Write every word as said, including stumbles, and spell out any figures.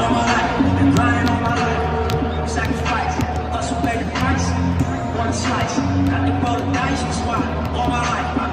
all my life, been grinding all my life. Sacrifice, hustle, pay the price. One slice, got to roll the dice, that's why all my life.